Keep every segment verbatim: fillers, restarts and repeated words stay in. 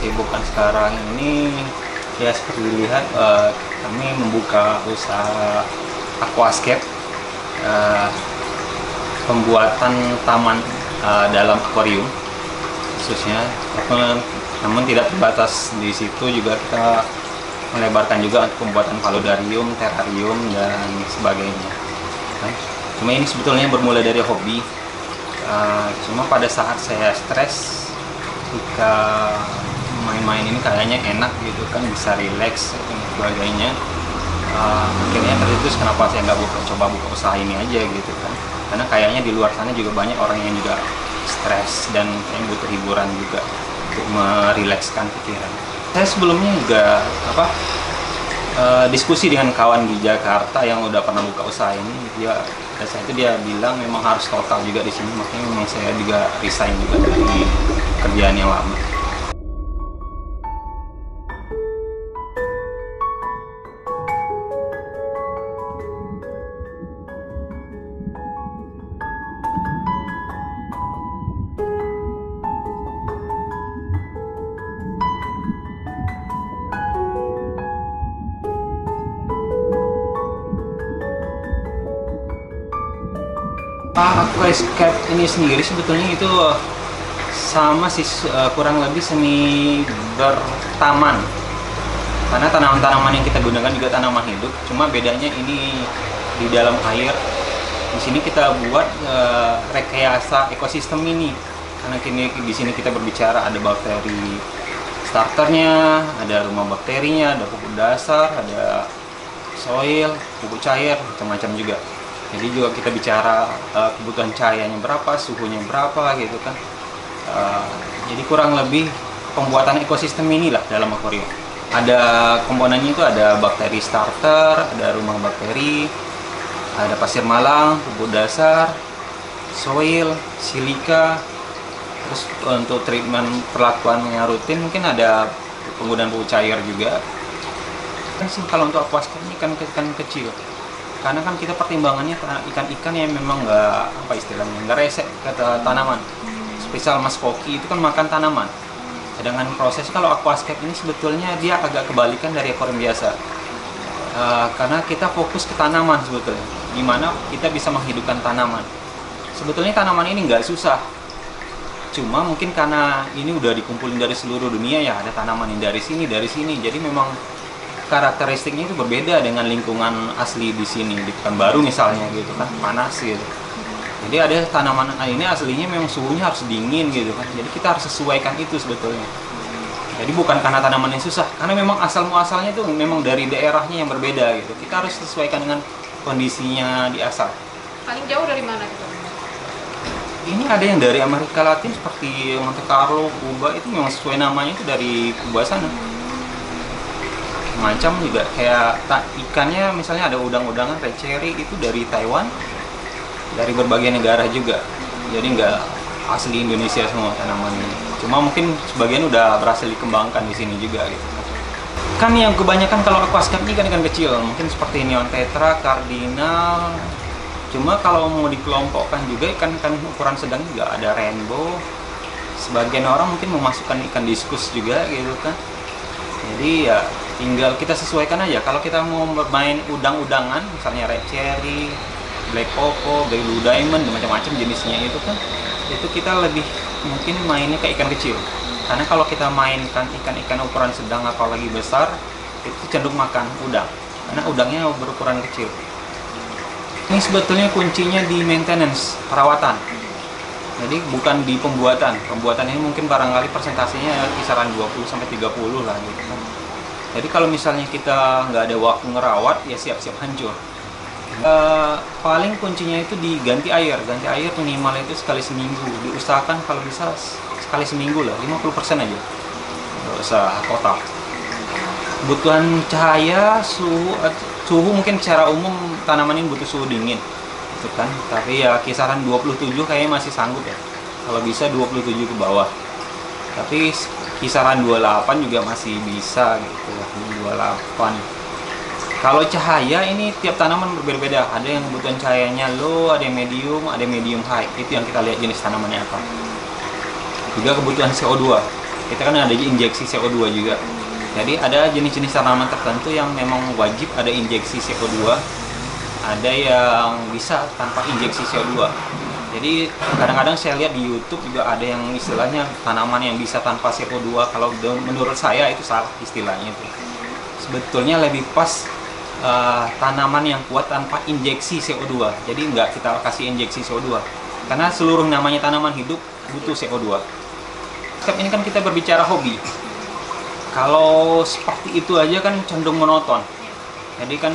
kesibukan sekarang ini ya seperti dilihat, uh, kami membuka usaha aquascape, uh, pembuatan taman uh, dalam akuarium khususnya. Namun tidak terbatas di situ, juga kita melebarkan juga untuk pembuatan paludarium, terrarium dan sebagainya. Cuma ini sebetulnya bermula dari hobi. Uh, cuma pada saat saya stres, ketika main-main ini kayaknya enak gitu kan, bisa relax dan sebagainya. Uh, akhirnya terus kenapa saya nggak buka, coba buka usaha ini aja gitu kan? Karena kayaknya di luar sana juga banyak orang yang juga stres dan kayaknya butuh hiburan juga untuk merilekskan pikiran. Saya sebelumnya juga apa uh, diskusi dengan kawan di Jakarta yang udah pernah buka usaha ini. Dia pada saat itu dia bilang memang harus total juga di sini, makanya memang saya juga resign juga dari kerjaan yang lama. Aquascape ini sendiri sebetulnya itu sama sih, kurang lebih semi bertaman, karena tanaman-tanaman yang kita gunakan juga tanaman hidup, cuma bedanya ini di dalam air. Di sini kita buat uh, rekayasa ekosistem ini, karena kini di sini kita berbicara ada bakteri starternya, ada rumah bakterinya, ada pupuk dasar, ada soil, pupuk cair, macam-macam juga. Jadi juga kita bicara uh, kebutuhan cahayanya berapa, suhunya berapa gitu kan. Uh, jadi kurang lebih pembuatan ekosistem inilah dalam akuarium. Ada komponennya itu ada bakteri starter, ada rumah bakteri, ada pasir malang, pupuk dasar, soil, silika. Terus untuk treatment perlakuan yang rutin mungkin ada penggunaan pupuk cair juga. Kan sih kalau untuk aquascape ini kan ikan kecil. Karena kan kita pertimbangannya ikan-ikan yang memang nggak apa istilahnya nggak resek kata tanaman. Spesial mas koki itu kan makan tanaman. Sedangkan proses kalau aquascape ini sebetulnya dia agak kebalikan dari akuarium biasa. Uh, karena kita fokus ke tanaman sebetulnya, dimana kita bisa menghidupkan tanaman. Sebetulnya tanaman ini nggak susah. Cuma mungkin karena ini udah dikumpulin dari seluruh dunia ya, ada tanaman yang dari sini, dari sini. Jadi memang karakteristiknya itu berbeda dengan lingkungan asli di sini, di Pekanbaru misalnya gitu kan, panas gitu. Jadi ada tanaman ini aslinya memang suhunya harus dingin gitu kan. Jadi kita harus sesuaikan itu sebetulnya. Jadi bukan karena tanaman yang susah, karena memang asal muasalnya itu memang dari daerahnya yang berbeda gitu. Kita harus sesuaikan dengan kondisinya di asal. Paling jauh dari mana gitu? Ini ada yang dari Amerika Latin seperti Monte Carlo, Kuba, itu memang sesuai namanya itu dari Kuba sana. Macam juga kayak ikannya misalnya ada udang-udangan red cherry itu dari Taiwan, dari berbagai negara juga. Jadi nggak asli Indonesia semua tanaman ini. Cuma mungkin sebagian udah berhasil dikembangkan di sini juga gitu. Kan yang kebanyakan kalau aquascape ini kan ikan kecil, mungkin seperti neon tetra, cardinal. Cuma kalau mau dikelompokkan juga ikan-ikan ukuran sedang juga ada rainbow. Sebagian orang mungkin memasukkan ikan diskus juga gitu kan. Jadi ya tinggal kita sesuaikan aja. Kalau kita mau bermain udang-udangan, misalnya red cherry, black coco, blue diamond, macam-macam jenisnya itu kan, itu kita lebih mungkin mainnya ke ikan kecil. Karena kalau kita mainkan ikan-ikan ukuran sedang apalagi besar, itu cenderung makan udang. Karena udangnya berukuran kecil. Ini sebetulnya kuncinya di maintenance, perawatan. Jadi bukan di pembuatan. Pembuatan ini mungkin barangkali persentasenya kisaran dua puluh sampai tiga puluh lah gitu kan. Jadi kalau misalnya kita nggak ada waktu ngerawat, ya siap-siap hancur. Uh, paling kuncinya itu diganti air. Ganti air minimal itu sekali seminggu. Diusahakan kalau bisa sekali seminggu lah, lima puluh persen aja. Nggak usah total. Kebutuhan cahaya, suhu, suhu mungkin secara umum tanaman ini butuh suhu dingin. Gitu kan. Tapi ya kisaran dua puluh tujuh kayaknya masih sanggup ya. Kalau bisa dua puluh tujuh ke bawah. Tapi kisaran dua puluh delapan juga masih bisa gitu, dua puluh delapan. Kalau cahaya ini tiap tanaman berbeda-beda. Ada yang kebutuhan cahayanya low, ada yang medium, ada yang medium high. Itu yang kita lihat jenis tanamannya apa. Juga kebutuhan C O dua. kita kan ada injeksi C O dua juga. Jadi ada jenis-jenis tanaman tertentu yang memang wajib ada injeksi C O dua, ada yang bisa tanpa injeksi C O dua. Jadi kadang-kadang saya lihat di YouTube juga ada yang istilahnya tanaman yang bisa tanpa C O dua. Kalau menurut saya itu salah istilahnya itu. Sebetulnya lebih pas uh, tanaman yang kuat tanpa injeksi C O dua. Jadi nggak kita kasih injeksi C O dua. Karena seluruh namanya tanaman hidup butuh C O dua. Ini kan kita berbicara hobi. Kalau seperti itu aja kan cenderung monoton. Jadi kan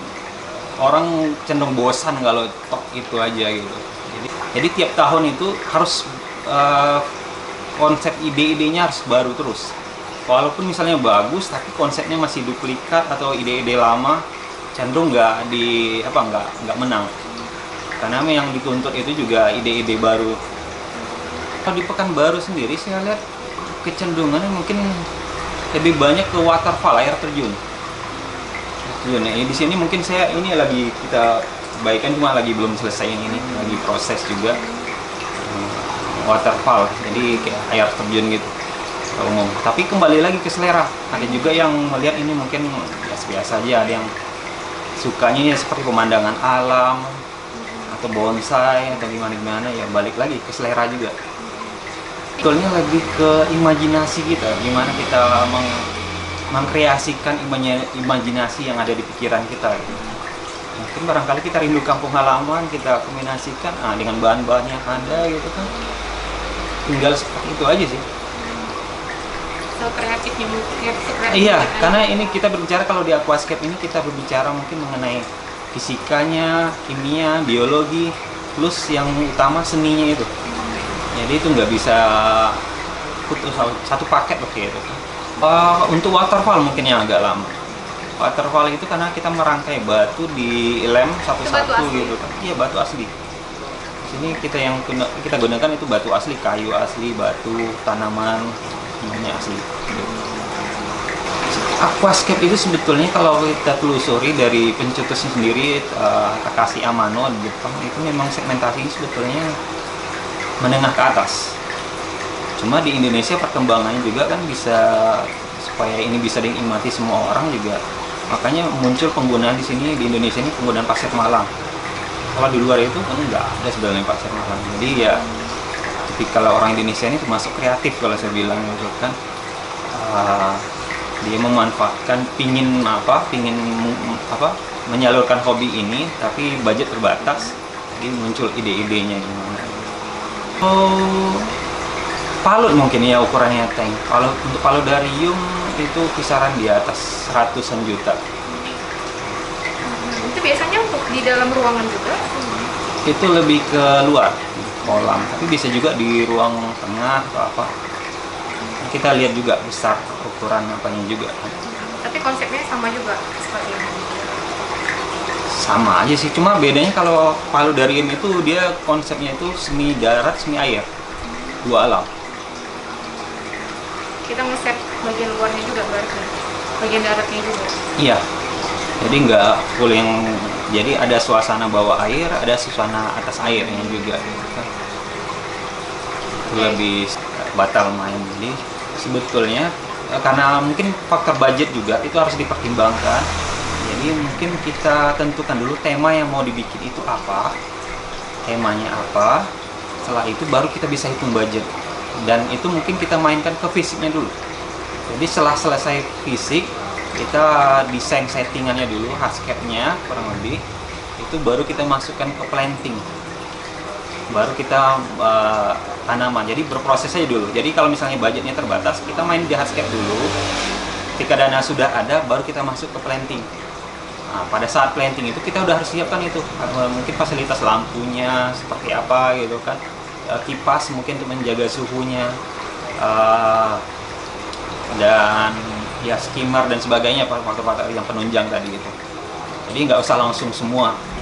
orang cenderung bosan kalau tok itu aja gitu. Jadi, jadi tiap tahun itu harus uh, konsep ide-idenya harus baru terus. Walaupun misalnya bagus, tapi konsepnya masih duplikat atau ide-ide lama, cenderung nggak di apa nggak nggak menang. Karena yang dituntut itu juga ide-ide baru. Kalau di Pekanbaru sendiri saya lihat kecenderungannya mungkin lebih banyak ke waterfall, air terjun. Terjun. Nah, di sini mungkin saya ini lagi kita perbaikan, cuma lagi belum selesai yang ini, lagi proses juga. Waterfall, jadi kayak air terjun gitu umum. Tapi kembali lagi ke selera. Ada juga yang melihat ini mungkin biasa-biasa aja, ada yang sukanya ya seperti pemandangan alam atau bonsai atau gimana-gimana, ya balik lagi ke selera juga. Sebetulnya lebih ke imajinasi kita, gimana kita meng mengkreasikan imajinasi yang ada di pikiran kita. Gitu. Mungkin barangkali kita rindu kampung halaman, kita kombinasikan ah, dengan bahan-bahan yang ada gitu kan. Tinggal seperti itu aja sih. So kreatifnya mungkin. Iya, karena ini kita berbicara kalau di aquascape ini kita berbicara mungkin mengenai fisikanya, kimia, biologi, plus yang utama seninya itu. Jadi itu nggak bisa putus satu paket oke itu. Uh, untuk waterfall mungkin yang agak lama. Waterfall itu karena kita merangkai batu di lem satu-satu gitu kan. Iya, batu asli. Di sini kita yang kita gunakan itu batu asli, kayu asli, batu, tanaman, semuanya asli. Aquascape itu sebetulnya kalau kita telusuri dari pencetusnya sendiri, uh, Takashi Amano di Jepang, itu memang segmentasinya sebetulnya menengah ke atas. Cuma di Indonesia perkembangannya juga kan bisa supaya ini bisa dinikmati semua orang juga. Makanya muncul penggunaan di sini di Indonesia ini penggunaan pasir malang. Kalau di luar itu kan nggak ada sebenarnya pasir malang. Jadi ya tipikal orang Indonesia ini termasuk kreatif kalau saya bilang gitu kan. Uh, dia memanfaatkan pingin apa, pingin apa menyalurkan hobi ini, tapi budget terbatas. Jadi muncul ide-idenya gimana. Oh, palut mungkin ya ukurannya tank. Kalau untuk paludarium itu kisaran di atas ratusan juta. Itu biasanya untuk di dalam ruangan juga? Itu lebih ke luar, kolam. Tapi bisa juga di ruang tengah atau apa. Kita lihat juga besar ukuran apanya juga. Tapi konsepnya sama juga seperti ini? Sama aja sih, cuma bedanya kalau paludarium itu dia konsepnya itu semi darat, semi air, dua alam. Kita nge-set bagian luarnya juga berarti, bagian daratnya juga? Iya, jadi nggak full yang, jadi ada suasana bawah air, ada suasana atas airnya juga. Itu lebih batal main. Jadi sebetulnya karena mungkin faktor budget juga itu harus dipertimbangkan. Jadi mungkin kita tentukan dulu tema yang mau dibikin itu apa, temanya apa. Setelah itu baru kita bisa hitung budget. Dan itu mungkin kita mainkan ke fisiknya dulu. Jadi setelah selesai fisik, kita desain settingannya dulu, hardscape-nya kurang lebih. Itu baru kita masukkan ke planting. Baru kita uh, tanaman. Jadi berproses aja dulu. Jadi kalau misalnya budgetnya terbatas, kita main di hardscape dulu. Ketika dana sudah ada, baru kita masuk ke planting. Nah, pada saat planting itu kita udah harus siapkan itu, mungkin fasilitas lampunya seperti apa gitu kan, kipas mungkin untuk menjaga suhunya, uh, dan ya skimmer dan sebagainya, faktor-faktor yang penunjang tadi gitu. Jadi nggak usah langsung semua.